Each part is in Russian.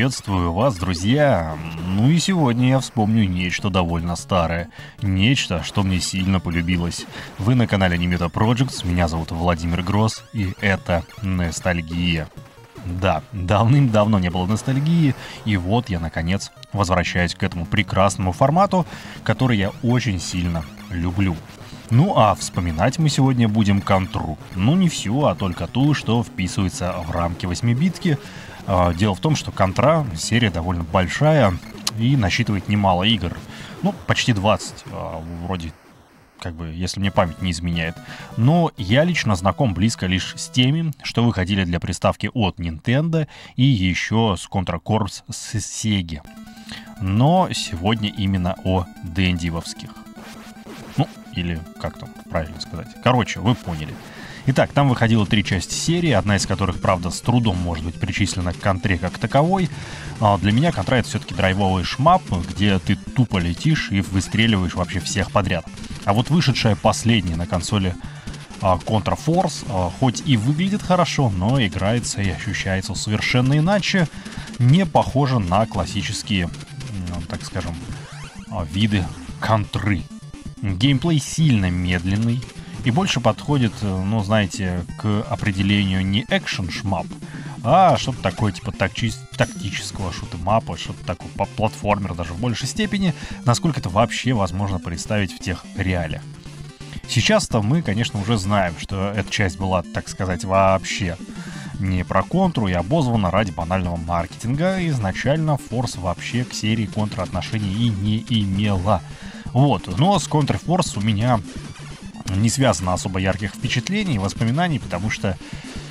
Приветствую вас, друзья! Ну и сегодня я вспомню нечто довольно старое. Нечто, что мне сильно полюбилось. Вы на канале Немета Projects, меня зовут Владимир Гросс, и это ностальгия. Да, давным-давно не было ностальгии, и вот я, наконец, возвращаюсь к этому прекрасному формату, который я очень сильно люблю. Ну а вспоминать мы сегодня будем контру. Ну не всю, а только ту, что вписывается в рамки 8-битки. Дело в том, что контра серия довольно большая и насчитывает немало игр. Ну, почти 20, вроде, если мне память не изменяет. Но я лично знаком близко лишь с теми, что выходили для приставки от Nintendo и еще с Contra Corps с Sega. Но сегодня именно о дендивовских. Ну, или как там правильно сказать. Короче, вы поняли. Итак, там выходило 3 части серии, одна из которых, правда, с трудом может быть причислена к контре как таковой. Для меня контра — это все-таки драйвовый шмап, где ты тупо летишь и выстреливаешь вообще всех подряд. А вот вышедшая последняя на консоли Contra Force, хоть и выглядит хорошо, но играется и ощущается совершенно иначе, не похоже на классические, так скажем, виды контры. Геймплей сильно медленный и больше подходит, ну, знаете, к определению не экшен-шмап, а что-то такое типа тактического шут-эм-апа, что-то такое платформер даже в большей степени, насколько это вообще возможно представить в тех реалиях. Сейчас-то мы, конечно, уже знаем, что эта часть была, так сказать, вообще не про контру и обозвана ради банального маркетинга. Изначально Force вообще к серии контра отношений и не имела. Вот, но с Contra Force у меня не связано особо ярких впечатлений и воспоминаний, потому что,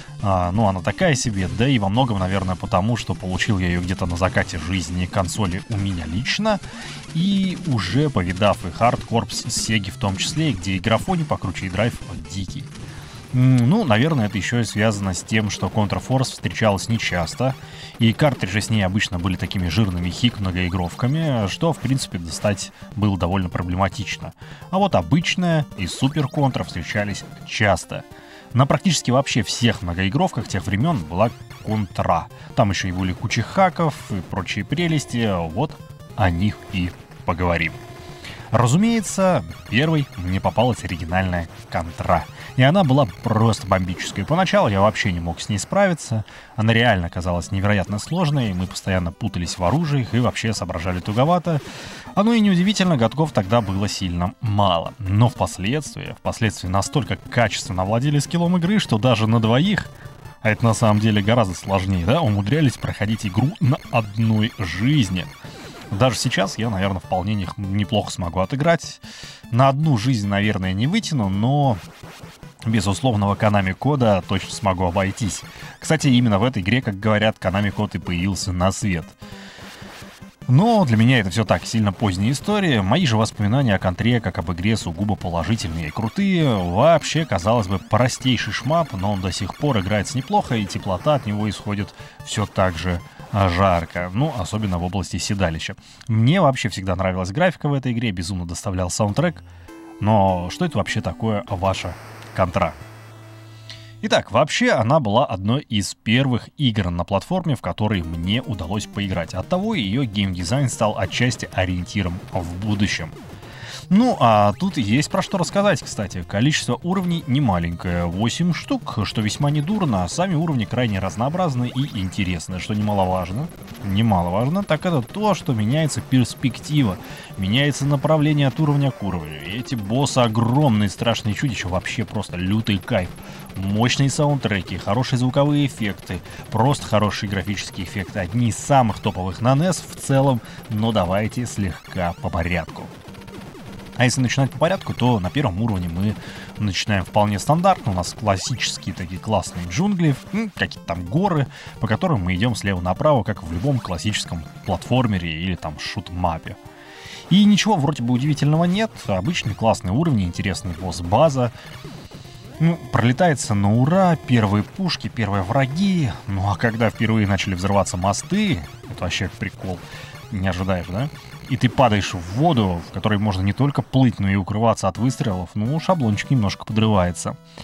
она такая себе, да и во многом, наверное, потому, что получил я ее где-то на закате жизни консоли у меня лично, и уже повидав и Hard Corps с Sega в том числе, где и графони покруче, и драйв дикий. Ну, наверное, это еще и связано с тем, что Contra Force встречалась нечасто, и картриджи с ней обычно были такими жирными хик-многоигровками, что, в принципе, достать было довольно проблематично. А вот обычная и Супер Контра встречались часто. На практически вообще всех многоигровках тех времен была контра. Там еще и были куча хаков и прочие прелести, вот о них и поговорим. Разумеется, первой мне попалась оригинальная контра. И она была просто бомбической. Поначалу я вообще не мог с ней справиться. Она реально казалась невероятно сложной. Мы постоянно путались в оружиях и вообще соображали туговато. Оно и неудивительно, годков тогда было сильно мало. Но впоследствии настолько качественно владели скиллом игры, что даже на двоих, а это на самом деле гораздо сложнее, да, умудрялись проходить игру на одной жизни. Даже сейчас я, наверное, вполне неплохо смогу отыграть. На одну жизнь, наверное, не вытяну, но без условного Konami кода точно смогу обойтись. Кстати, именно в этой игре, как говорят, Konami код и появился на свет. Но для меня это все так, сильно поздняя история. Мои же воспоминания о контре, как об игре, сугубо положительные и крутые. Вообще, казалось бы, простейший шмап, но он до сих пор играется неплохо, и теплота от него исходит все так же жарко, ну, особенно в области седалища. Мне вообще всегда нравилась графика в этой игре, безумно доставлял саундтрек. Но что это вообще такое ваша контра? Итак, вообще она была одной из первых игр на платформе, в которой мне удалось поиграть. Оттого ее геймдизайн стал отчасти ориентиром в будущем. Ну, а тут есть про что рассказать, кстати. Количество уровней немаленькое, 8 штук, что весьма недурно, а сами уровни крайне разнообразны и интересны, что немаловажно, так это то, что меняется перспектива, меняется направление от уровня к уровню. И эти боссы огромные, страшные чудища, вообще просто лютый кайф. Мощные саундтреки, хорошие звуковые эффекты, просто хорошие графические эффекты, одни из самых топовых на NES в целом, но давайте слегка по порядку. А если начинать по порядку, то на первом уровне мы начинаем вполне стандартно. У нас классические такие классные джунгли, какие-то там горы, по которым мы идем слева направо, как в любом классическом платформере или там шут-мапе. И ничего вроде бы удивительного нет. Обычный классный уровень, интересный босс-база. Пролетается на ура, первые пушки, первые враги. Ну а когда впервые начали взрываться мосты, это вообще прикол, не ожидаешь, да? И ты падаешь в воду, в которой можно не только плыть, но и укрываться от выстрелов, шаблончик немножко подрывается.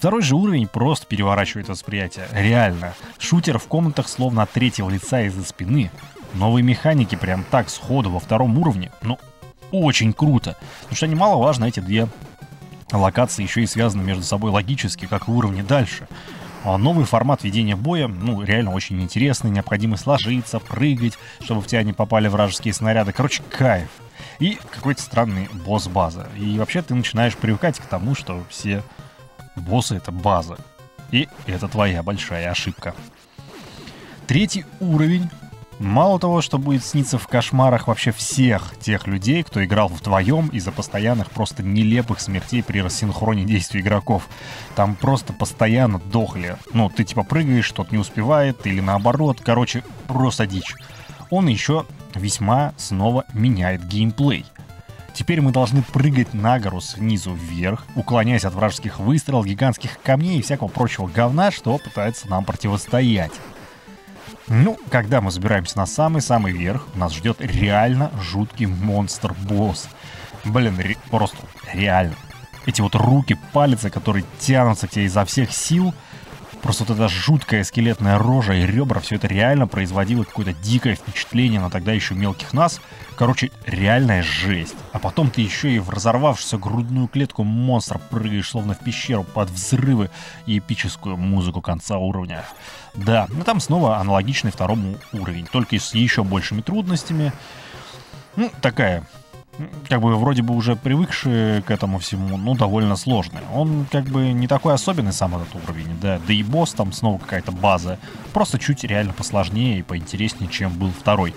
Второй же уровень просто переворачивает восприятие. Реально. Шутер в комнатах словно от третьего лица из-за спины. Новые механики прям так сходу во втором уровне. Ну, очень круто. Потому что немаловажно, эти две локации еще и связаны между собой логически, как и уровни дальше. А новый формат ведения боя, ну, реально очень интересный. Необходимо сложиться, прыгать, чтобы в тебя не попали вражеские снаряды. Короче, кайф. И какой-то странный босс-база. И вообще ты начинаешь привыкать к тому, что все боссы — это база. И это твоя большая ошибка. Третий уровень. Мало того, что будет сниться в кошмарах вообще всех тех людей, кто играл вдвоем из-за постоянных просто нелепых смертей при рассинхроне действий игроков. Там просто постоянно дохли. Ну, ты типа прыгаешь, что-то не успевает, или наоборот. Короче, просто дичь. Он еще весьма снова меняет геймплей. Теперь мы должны прыгать на гору снизу вверх, уклоняясь от вражеских выстрелов, гигантских камней и всякого прочего говна, что пытается нам противостоять. Ну, когда мы забираемся на самый-самый верх, нас ждет реально жуткий монстр-босс. Блин, просто реально. Эти вот руки, пальцы, которые тянутся к тебе изо всех сил. Просто вот эта жуткая скелетная рожа и ребра, все это реально производило какое-то дикое впечатление на тогда еще мелких нас. Короче, реальная жесть. А потом ты еще и в разорвавшуюся грудную клетку монстра прыгаешь, словно в пещеру, под взрывы и эпическую музыку конца уровня. Да, но там снова аналогичный второму уровень, только с еще большими трудностями. Ну, такая, как бы вроде бы уже привыкшие к этому всему, ну, довольно сложный. Он как бы не такой особенный сам этот уровень, да. Да и босс там снова какая-то база. Просто чуть реально посложнее и поинтереснее, чем был второй.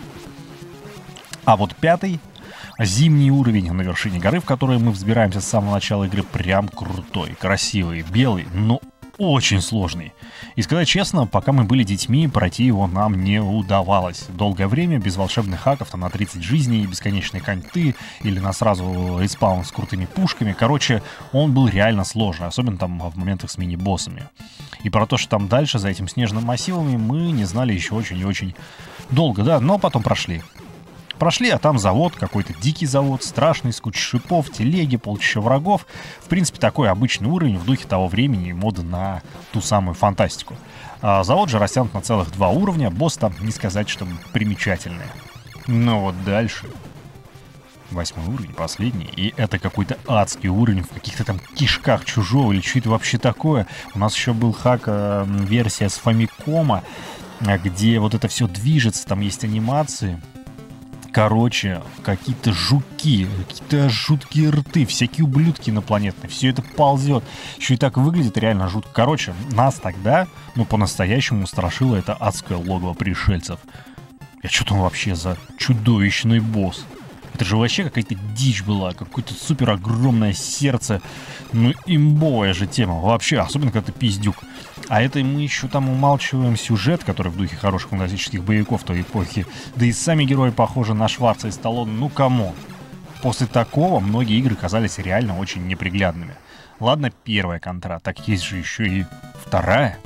А вот пятый, зимний уровень на вершине горы, в который мы взбираемся с самого начала игры, прям крутой, красивый, белый, но очень сложный. И сказать честно, пока мы были детьми, пройти его нам не удавалось. Долгое время без волшебных хаков там на 30 жизней, бесконечные коньты или на сразу респаун с крутыми пушками. Короче, он был реально сложный, особенно там в моментах с мини-боссами. И про то, что там дальше за этим снежным массивами, мы не знали еще очень и очень долго, да, но потом прошли. Прошли, а там завод, какой-то дикий завод, страшный, с кучей шипов, телеги, полчища врагов. В принципе, такой обычный уровень в духе того времени и моды на ту самую фантастику. А завод же растянут на целых 2 уровня, босс там не сказать, что примечательный. Но вот дальше... 8 уровень, последний, и это какой-то адский уровень в каких-то там кишках чужого или что это вообще такое. У нас еще был версия с Фамикома, где вот это все движется, там есть анимации. Короче, какие-то жуки, какие-то жуткие рты, всякие ублюдки инопланетные, все это ползет. Еще и так выглядит реально жутко. Короче, нас тогда, ну, по-настоящему страшило это адское логово пришельцев. А что там вообще за чудовищный босс? Это же вообще какая-то дичь была, какое-то супер огромное сердце. Ну, имбовая же тема вообще, особенно когда ты пиздюк. А это мы еще там умалчиваем сюжет, который в духе хороших фантастических боевиков той эпохи. Да и сами герои похожи на Шварца и Сталлоне. Ну, камон. После такого многие игры казались реально очень неприглядными. Ладно, первая контра, так есть же еще и вторая.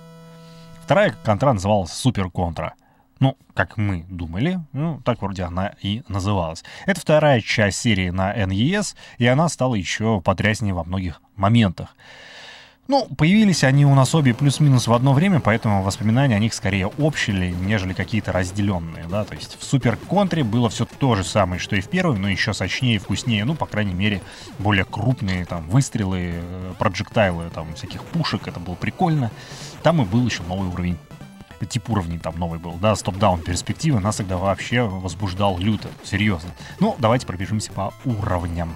Вторая контра называлась Супер Контра. Ну, как мы думали, ну, так вроде она и называлась. Это вторая часть серии на NES, и она стала еще потряснее во многих моментах. Ну, появились они у нас обе плюс-минус в одно время, поэтому воспоминания о них скорее общие, нежели какие-то разделенные, да. То есть в Супер Контре было все то же самое, что и в первом, но еще сочнее и вкуснее, ну, по крайней мере, более крупные там выстрелы, проджектайлы, там, всяких пушек, это было прикольно. Там и был еще новый уровень. Тип уровней там новый был, да, с топ-даун перспективы нас тогда вообще возбуждал люто, серьезно. Ну, давайте пробежимся по уровням.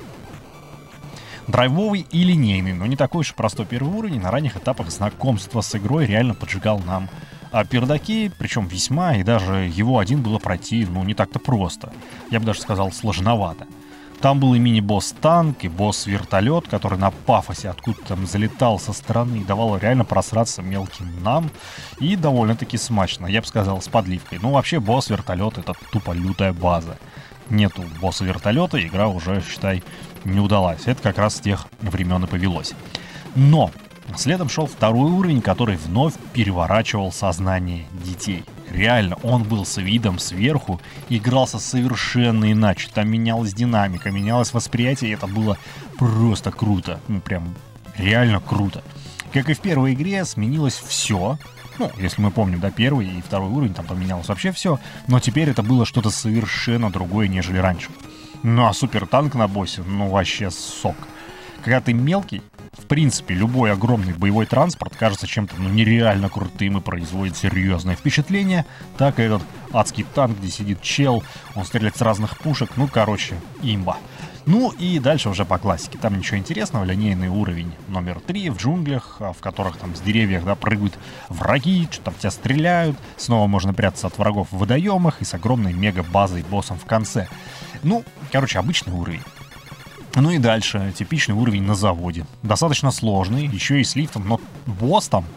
Драйвовый и линейный, но не такой уж простой первый уровень. На ранних этапах знакомства с игрой реально поджигал нам пердаки, причем весьма, и даже его один было пройти, ну, не так-то просто. Я бы даже сказал, сложновато. Там был и мини-босс танк, и босс-вертолет, который на пафосе откуда-то там залетал со стороны и давал реально просраться мелким нам. И довольно-таки смачно, я бы сказал, с подливкой. Ну, вообще, босс-вертолет — это тупо лютая база. Нету босса-вертолета, игра уже, считай, не удалась. Это как раз с тех времен и повелось. Но следом шел второй уровень, который вновь переворачивал сознание детей. Реально, он был с видом сверху, игрался совершенно иначе. Там менялась динамика, менялось восприятие, и это было просто круто. Ну, прям реально круто. Как и в первой игре, сменилось все. Ну, если мы помним, да, первый и второй уровень, там поменялось вообще все. Но теперь это было что-то совершенно другое, нежели раньше. Ну, а супертанк на боссе, ну, вообще сок. Когда ты мелкий, в принципе, любой огромный боевой транспорт кажется чем-то, ну, нереально крутым и производит серьезное впечатление. Так и этот адский танк, где сидит чел, он стреляет с разных пушек, ну, короче, имба. Ну и дальше уже по классике. Там ничего интересного, линейный уровень номер 3 в джунглях, в которых там с деревьев, да, прыгают враги, что-то в тебя стреляют. Снова можно прятаться от врагов в водоемах и с огромной мега-базой боссом в конце. Ну, короче, обычный уровень. Ну и дальше, типичный уровень на заводе. Достаточно сложный, еще и с лифтом, но босс там...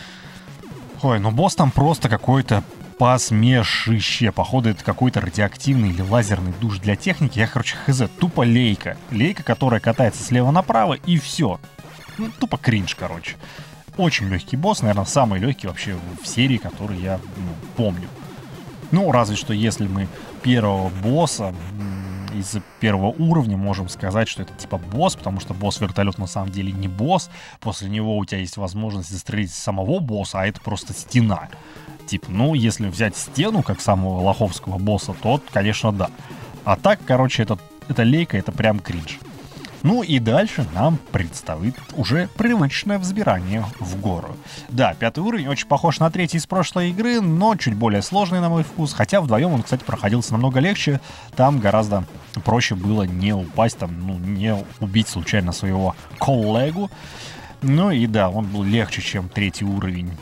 Ой, ну босс там просто какой-то посмешище. Походу, это какой-то радиоактивный или лазерный душ для техники. Я, короче, хз, тупо лейка. Лейка, которая катается слева направо, и все. Ну, тупо кринж, короче. Очень легкий босс, наверное, самый легкий вообще в серии, который я помню. Ну, разве что если мы первого босса из первого уровня можем сказать, что это типа босс, потому что босс-вертолет на самом деле не босс. После него у тебя есть возможность застрелить самого босса, а это просто стена. Типа, ну, если взять стену, как самого лоховского босса, то, конечно, да. А так, короче, это лейка, это прям кринж. Ну и дальше нам предстоит уже привычное взбирание в гору. Да, 5-й уровень очень похож на 3-й из прошлой игры, но чуть более сложный на мой вкус. Хотя вдвоем он, кстати, проходился намного легче. Там гораздо проще было не упасть, там, ну, не убить случайно своего коллегу. Ну и да, он был легче, чем 3-й уровень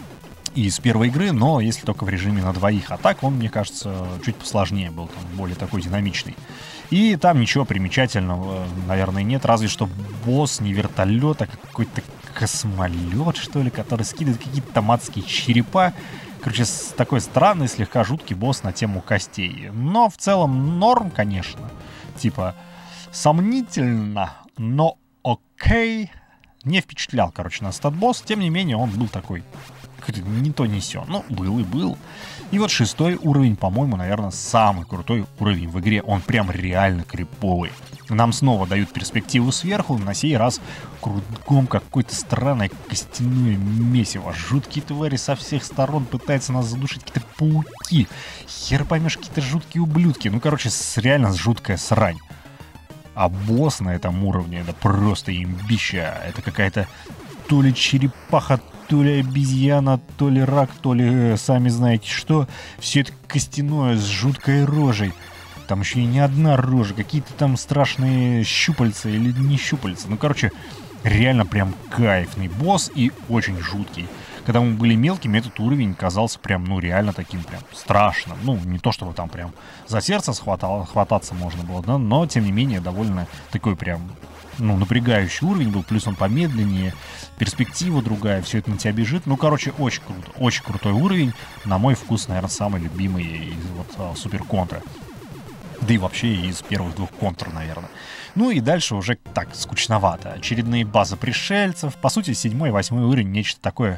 из первой игры, но если только в режиме на двоих. А так он, мне кажется, чуть посложнее был, там, более такой динамичный. И там ничего примечательного, наверное, нет, разве что босс не вертолет, а какой-то космолет, что ли, который скидывает какие-то там адские черепа. Короче, такой странный, слегка жуткий босс на тему костей. Но в целом норм, конечно. Типа, сомнительно, но окей. Не впечатлял, короче, нас этот босс. Тем не менее, он был такой... не то не сё. Ну, был и был. И вот 6-й уровень, по-моему, наверное, самый крутой уровень в игре. Он прям реально криповый. Нам снова дают перспективу сверху. На сей раз кругом какое-то странное костяное месиво. Жуткие твари со всех сторон пытаются нас задушить. Какие-то пауки. Хер поймешь, какие-то жуткие ублюдки. Ну, короче, реально жуткая срань. А босс на этом уровне — это просто имбища. Это какая-то то ли черепаха, то ли обезьяна, то ли рак, то ли сами знаете что. Все это костяное с жуткой рожей. Там еще и не одна рожа, какие-то там страшные щупальца или не щупальца. Ну, короче, реально прям кайфный босс и очень жуткий. Когда мы были мелкими, этот уровень казался прям, ну, реально таким прям страшным. Ну, не то, чтобы там прям за сердце хвататься можно было, да, но, тем не менее, довольно такой прям, ну, напрягающий уровень был. Плюс он помедленнее, перспектива другая, все это на тебя бежит. Ну, короче, очень круто, очень крутой уровень. На мой вкус, наверное, самый любимый из вот Супер Контра. Да и вообще из первых двух контр, наверное. Ну и дальше уже так, скучновато. Очередные базы пришельцев. По сути, 7-й и 8-й уровень нечто такое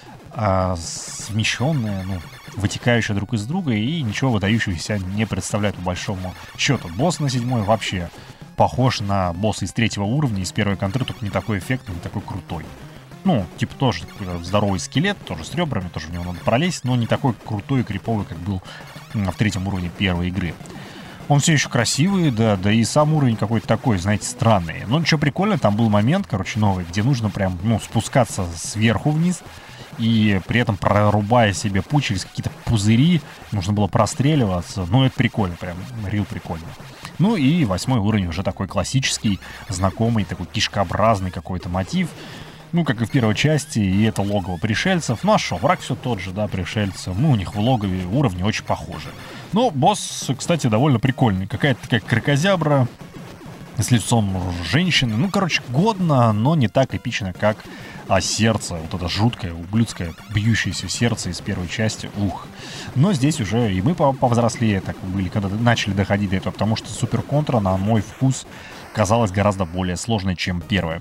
совмещенное, ну, вытекающее друг из друга, и ничего выдающегося не представляет по большому счету. Босс на 7-й вообще похож на босса из 3-го уровня, из первой контры, только не такой эффектный, не такой крутой. Ну, типа тоже здоровый скелет, тоже с ребрами, тоже в него надо пролезть, но не такой крутой и криповый, как был в 3-м уровне первой игры. Он все еще красивый, да и сам уровень какой-то такой, знаете, странный. Но ничего прикольно, там был момент, короче, новый, где нужно прям, ну, спускаться сверху вниз, и при этом прорубая себе путь через какие-то пузыри, нужно было простреливаться. Ну, это прикольно, прям, рил прикольно. Ну и 8-й уровень уже такой классический, знакомый, такой кишкообразный какой-то мотив. Ну, как и в первой части, и это логово пришельцев. Ну, а шо, враг все тот же, да, пришельцы. Ну, у них в логове уровни очень похожи. Но босс, кстати, довольно прикольный. Какая-то такая кракозябра с лицом женщины. Ну, короче, годно, но не так эпично, как сердце. Вот это жуткое, ублюдское, бьющееся сердце из первой части. Ух. Но здесь уже и мы повзрослее так были, когда начали доходить до этого. Потому что Супер Контра, на мой вкус, казалась гораздо более сложной, чем первая.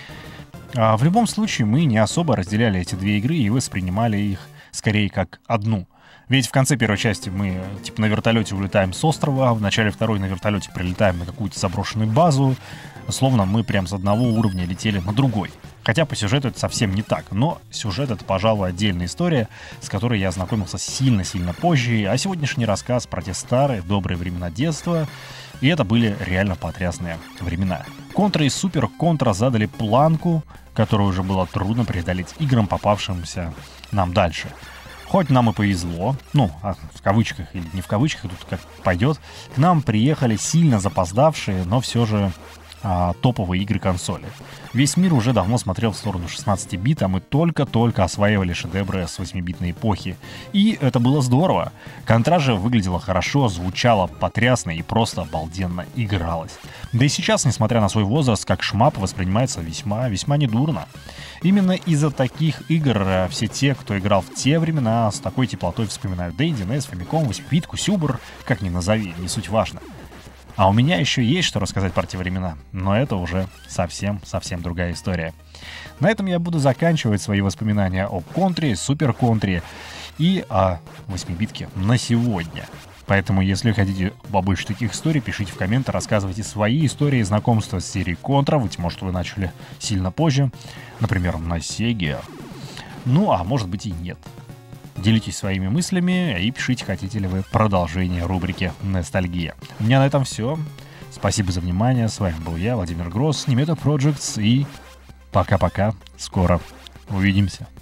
В любом случае, мы не особо разделяли эти две игры и воспринимали их скорее как одну. Ведь в конце первой части мы типа на вертолете улетаем с острова, а в начале второй на вертолете прилетаем на какую-то заброшенную базу. Словно мы прям с одного уровня летели на другой. Хотя по сюжету это совсем не так, но сюжет — это, пожалуй, отдельная история, с которой я ознакомился сильно-сильно позже, а сегодняшний рассказ про те старые добрые времена детства, и это были реально потрясные времена. Контра и Супер Контра задали планку, которую уже было трудно преодолеть играм, попавшимся нам дальше. Хоть нам и повезло, в кавычках или не в кавычках, тут как пойдет, к нам приехали сильно запоздавшие, но все же топовые игры консоли. Весь мир уже давно смотрел в сторону 16 бит, а мы только-только осваивали шедевры с 8-битной эпохи. И это было здорово. Контра же выглядела хорошо, звучала потрясно и просто обалденно игралась. Да и сейчас, несмотря на свой возраст, как шмап воспринимается весьма недурно. Именно из-за таких игр все те, кто играл в те времена, с такой теплотой вспоминают Dendy, NES, Famicom, 8-битку, Сюбр, как ни назови, не суть важно. А у меня еще есть что рассказать про те времена, но это уже совсем другая история. На этом я буду заканчивать свои воспоминания о Контре, Супер Контре и о 8-битке на сегодня. Поэтому, если хотите побольше таких историй, пишите в комменты, рассказывайте свои истории знакомства с серией Контра. Быть может, вы начали сильно позже, например, на Сеге. А может быть и нет. Делитесь своими мыслями и пишите, хотите ли вы продолжение рубрики «Ностальгия». У меня на этом все. Спасибо за внимание. С вами был я, Владимир Гросс, Немета Projects. И пока-пока. Скоро увидимся.